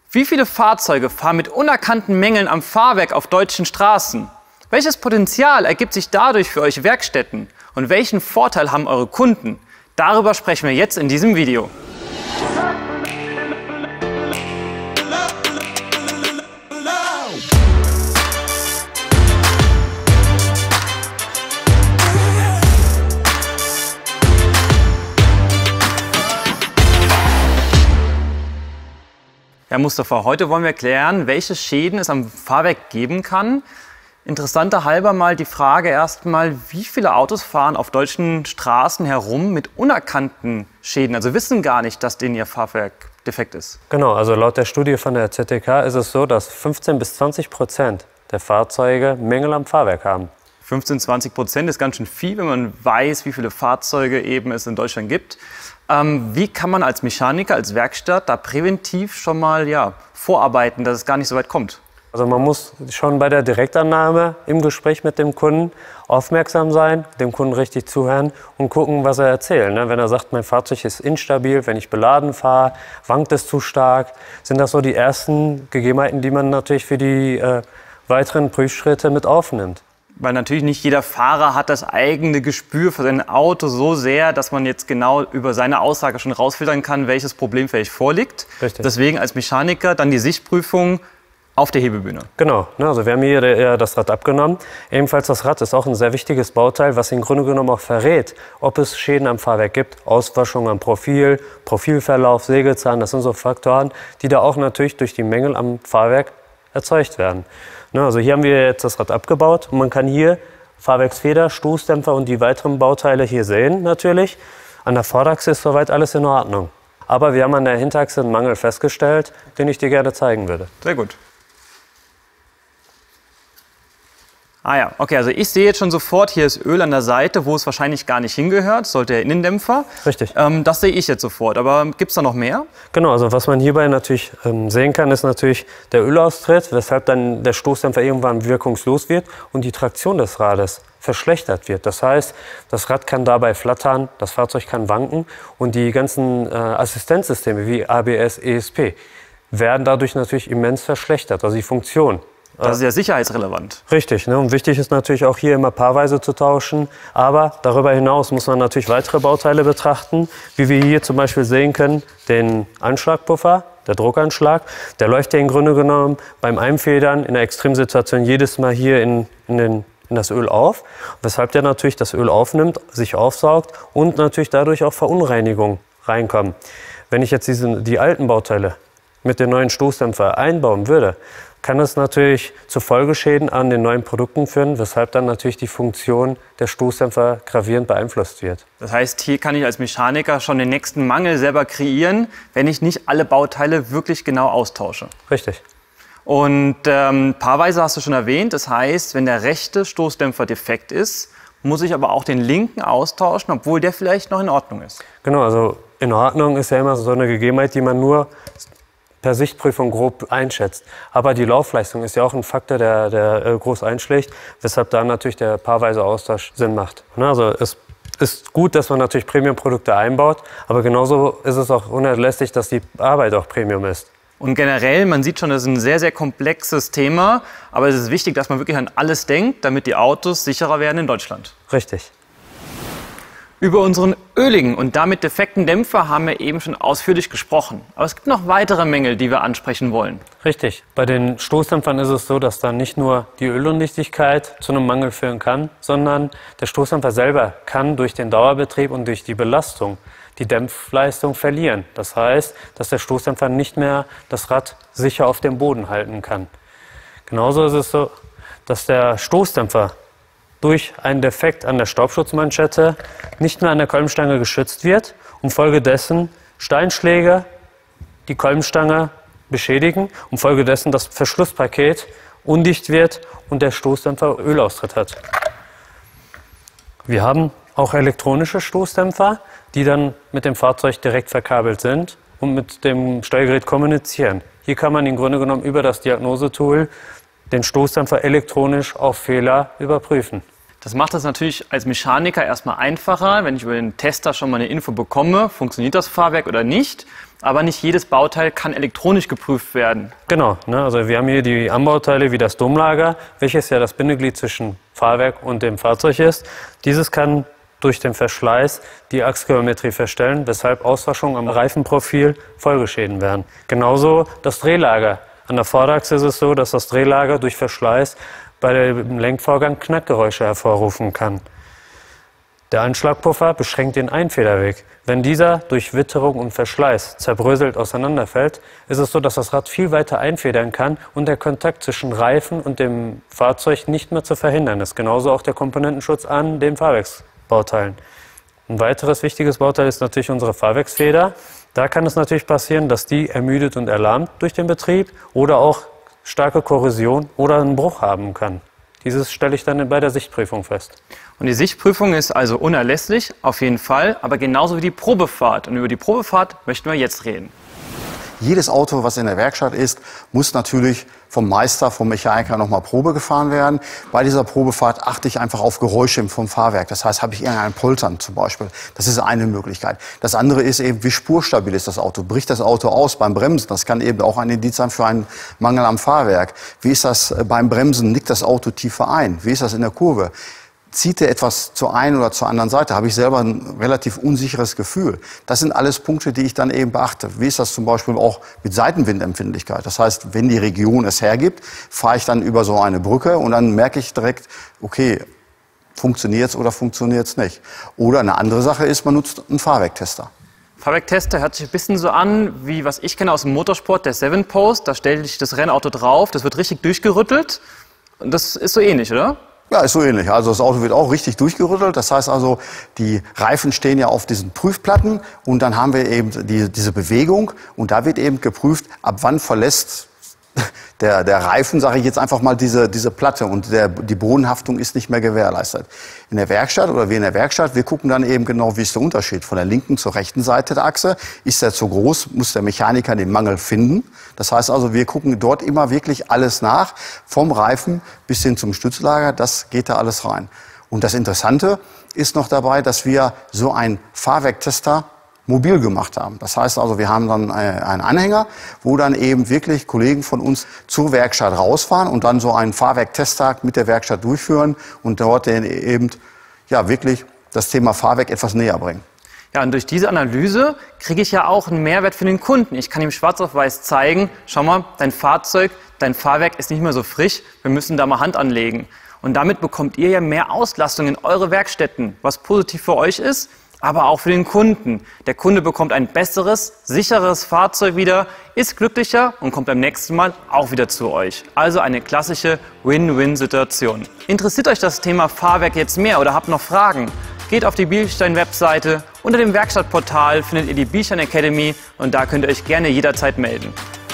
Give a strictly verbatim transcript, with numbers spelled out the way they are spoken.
Wie viele Fahrzeuge fahren mit unerkannten Mängeln am Fahrwerk auf deutschen Straßen? Welches Potenzial ergibt sich dadurch für euch Werkstätten? Und welchen Vorteil haben eure Kunden? Darüber sprechen wir jetzt in diesem Video. Ja, Mustafa, heute wollen wir klären, welche Schäden es am Fahrwerk geben kann. Interessanter halber mal die Frage erstmal, wie viele Autos fahren auf deutschen Straßen herum mit unerkannten Schäden, also wissen gar nicht, dass denen ihr Fahrwerk defekt ist? Genau, also laut der Studie von der Z T K ist es so, dass fünfzehn bis zwanzig Prozent der Fahrzeuge Mängel am Fahrwerk haben. fünfzehn, zwanzig Prozent ist ganz schön viel, wenn man weiß, wie viele Fahrzeuge eben es in Deutschland gibt. Ähm, wie kann man als Mechaniker, als Werkstatt da präventiv schon mal ja, vorarbeiten, dass es gar nicht so weit kommt? Also man muss schon bei der Direktannahme im Gespräch mit dem Kunden aufmerksam sein, dem Kunden richtig zuhören und gucken, was er erzählt. Ne? Wenn er sagt, mein Fahrzeug ist instabil, wenn ich beladen fahre, wankt es zu stark, sind das so die ersten Gegebenheiten, die man natürlich für die äh, weiteren Prüfschritte mit aufnimmt. Weil natürlich nicht jeder Fahrer hat das eigene Gespür für sein Auto so sehr, dass man jetzt genau über seine Aussage schon rausfiltern kann, welches Problem vielleicht vorliegt. Richtig. Deswegen als Mechaniker dann die Sichtprüfung auf der Hebebühne. Genau, also wir haben hier das Rad abgenommen. Ebenfalls das Rad ist auch ein sehr wichtiges Bauteil, was im Grunde genommen auch verrät, ob es Schäden am Fahrwerk gibt. Auswaschung am Profil, Profilverlauf, Sägezahn, das sind so Faktoren, die da auch natürlich durch die Mängel am Fahrwerk erzeugt werden. Also hier haben wir jetzt das Rad abgebaut und man kann hier Fahrwerksfeder, Stoßdämpfer und die weiteren Bauteile hier sehen natürlich. An der Vorderachse ist soweit alles in Ordnung. Aber wir haben an der Hinterachse einen Mangel festgestellt, den ich dir gerne zeigen würde. Sehr gut. Ah ja, okay, also ich sehe jetzt schon sofort, hier ist Öl an der Seite, wo es wahrscheinlich gar nicht hingehört, das sollte der Innendämpfer. Richtig. Ähm, das sehe ich jetzt sofort, aber gibt es da noch mehr? Genau, also was man hierbei natürlich ähm, sehen kann, ist natürlich der Ölaustritt, weshalb dann der Stoßdämpfer irgendwann wirkungslos wird und die Traktion des Rades verschlechtert wird. Das heißt, das Rad kann dabei flattern, das Fahrzeug kann wanken und die ganzen äh, Assistenzsysteme wie A B S, E S P werden dadurch natürlich immens verschlechtert, also die Funktion. Das ist ja sicherheitsrelevant. Richtig, ne? Und wichtig ist natürlich auch hier immer paarweise zu tauschen. Aber darüber hinaus muss man natürlich weitere Bauteile betrachten, wie wir hier zum Beispiel sehen können, den Anschlagpuffer, der Druckanschlag. Der läuft ja im Grunde genommen beim Einfedern in der Extremsituation jedes Mal hier in, in, den, in das Öl auf, weshalb der natürlich das Öl aufnimmt, sich aufsaugt und natürlich dadurch auch Verunreinigungen reinkommen. Wenn ich jetzt diese, die alten Bauteile mit dem neuen Stoßdämpfer einbauen würde, kann es natürlich zu Folgeschäden an den neuen Produkten führen, weshalb dann natürlich die Funktion der Stoßdämpfer gravierend beeinflusst wird. Das heißt, hier kann ich als Mechaniker schon den nächsten Mangel selber kreieren, wenn ich nicht alle Bauteile wirklich genau austausche. Richtig. Und ähm, paarweise hast du schon erwähnt, das heißt, wenn der rechte Stoßdämpfer defekt ist, muss ich aber auch den linken austauschen, obwohl der vielleicht noch in Ordnung ist. Genau, also in Ordnung ist ja immer so eine Gegebenheit, die man nur per Sichtprüfung grob einschätzt. Aber die Laufleistung ist ja auch ein Faktor, der, der äh, groß einschlägt, weshalb da natürlich der paarweise Austausch Sinn macht. Also es ist gut, dass man natürlich Premium-Produkte einbaut, aber genauso ist es auch unerlässlich, dass die Arbeit auch Premium ist. Und generell, man sieht schon, das ist ein sehr, sehr komplexes Thema, aber es ist wichtig, dass man wirklich an alles denkt, damit die Autos sicherer werden in Deutschland. Richtig. Über unseren öligen und damit defekten Dämpfer haben wir eben schon ausführlich gesprochen. Aber es gibt noch weitere Mängel, die wir ansprechen wollen. Richtig. Bei den Stoßdämpfern ist es so, dass dann nicht nur die Ölundichtigkeit zu einem Mangel führen kann, sondern der Stoßdämpfer selber kann durch den Dauerbetrieb und durch die Belastung die Dämpfleistung verlieren. Das heißt, dass der Stoßdämpfer nicht mehr das Rad sicher auf dem Boden halten kann. Genauso ist es so, dass der Stoßdämpfer durch einen Defekt an der Staubschutzmanschette nicht mehr an der Kolbenstange geschützt wird und folgedessen Steinschläge die Kolbenstange beschädigen und folgedessen das Verschlusspaket undicht wird und der Stoßdämpfer Ölaustritt hat. Wir haben auch elektronische Stoßdämpfer, die dann mit dem Fahrzeug direkt verkabelt sind und mit dem Steuergerät kommunizieren. Hier kann man im Grunde genommen über das Diagnosetool den Stoßdämpfer elektronisch auf Fehler überprüfen. Das macht es natürlich als Mechaniker erstmal einfacher, wenn ich über den Tester schon mal eine Info bekomme, funktioniert das Fahrwerk oder nicht. Aber nicht jedes Bauteil kann elektronisch geprüft werden. Genau, ne? Also wir haben hier die Anbauteile wie das Domlager, welches ja das Bindeglied zwischen Fahrwerk und dem Fahrzeug ist. Dieses kann durch den Verschleiß die Achsgeometrie verstellen, weshalb Auswaschungen am Reifenprofil Folgeschäden werden. Genauso das Drehlager. An der Vorderachse ist es so, dass das Drehlager durch Verschleiß bei dem Lenkvorgang Knackgeräusche hervorrufen kann. Der Anschlagpuffer beschränkt den Einfederweg. Wenn dieser durch Witterung und Verschleiß zerbröselt auseinanderfällt, ist es so, dass das Rad viel weiter einfedern kann und der Kontakt zwischen Reifen und dem Fahrzeug nicht mehr zu verhindern ist. Genauso auch der Komponentenschutz an den Fahrwerksbauteilen. Ein weiteres wichtiges Bauteil ist natürlich unsere Fahrwerksfeder. Da kann es natürlich passieren, dass die ermüdet und erlahmt durch den Betrieb oder auch starke Korrosion oder einen Bruch haben kann. Dieses stelle ich dann bei der Sichtprüfung fest. Und die Sichtprüfung ist also unerlässlich, auf jeden Fall, aber genauso wie die Probefahrt. Und über die Probefahrt möchten wir jetzt reden. Jedes Auto, was in der Werkstatt ist, muss natürlich vom Meister, vom Mechaniker nochmal Probe gefahren werden. Bei dieser Probefahrt achte ich einfach auf Geräusche vom Fahrwerk. Das heißt, habe ich irgendein Poltern zum Beispiel. Das ist eine Möglichkeit. Das andere ist eben, wie spurstabil ist das Auto? Bricht das Auto aus beim Bremsen? Das kann eben auch ein Indiz sein für einen Mangel am Fahrwerk. Wie ist das beim Bremsen? Nickt das Auto tiefer ein? Wie ist das in der Kurve? Zieht er etwas zur einen oder zur anderen Seite? Habe ich selber ein relativ unsicheres Gefühl? Das sind alles Punkte, die ich dann eben beachte. Wie ist das zum Beispiel auch mit Seitenwindempfindlichkeit? Das heißt, wenn die Region es hergibt, fahre ich dann über so eine Brücke und dann merke ich direkt, okay, funktioniert es oder funktioniert es nicht? Oder eine andere Sache ist, man nutzt einen Fahrwerktester. Fahrwerktester hört sich ein bisschen so an, wie was ich kenne aus dem Motorsport, der Seven Post. Da stelle ich das Rennauto drauf, das wird richtig durchgerüttelt. Und das ist so ähnlich, oder? Ja, ist so ähnlich. Also das Auto wird auch richtig durchgerüttelt. Das heißt also, die Reifen stehen ja auf diesen Prüfplatten und dann haben wir eben die, diese Bewegung und da wird eben geprüft, ab wann verlässt der, der Reifen, sage ich jetzt einfach mal, diese, diese Platte und der, die Bodenhaftung ist nicht mehr gewährleistet. In der Werkstatt oder wir in der Werkstatt, wir gucken dann eben genau, wie ist der Unterschied von der linken zur rechten Seite der Achse. Ist der zu groß, muss der Mechaniker den Mangel finden. Das heißt also, wir gucken dort immer wirklich alles nach, vom Reifen bis hin zum Stützlager, das geht da alles rein. Und das Interessante ist noch dabei, dass wir so einen Fahrwerktester mobil gemacht haben. Das heißt also, wir haben dann einen Anhänger, wo dann eben wirklich Kollegen von uns zur Werkstatt rausfahren und dann so einen Fahrwerktesttag mit der Werkstatt durchführen und dort eben ja wirklich das Thema Fahrwerk etwas näher bringen. Ja, und durch diese Analyse kriege ich ja auch einen Mehrwert für den Kunden. Ich kann ihm schwarz auf weiß zeigen, schau mal, dein Fahrzeug, dein Fahrwerk ist nicht mehr so frisch, wir müssen da mal Hand anlegen. Und damit bekommt ihr ja mehr Auslastung in eure Werkstätten, was positiv für euch ist, aber auch für den Kunden. Der Kunde bekommt ein besseres, sicheres Fahrzeug wieder, ist glücklicher und kommt beim nächsten Mal auch wieder zu euch. Also eine klassische Win-Win-Situation. Interessiert euch das Thema Fahrwerk jetzt mehr oder habt noch Fragen? Geht auf die Bilstein-Webseite. Unter dem Werkstattportal findet ihr die Bilstein Academy und da könnt ihr euch gerne jederzeit melden.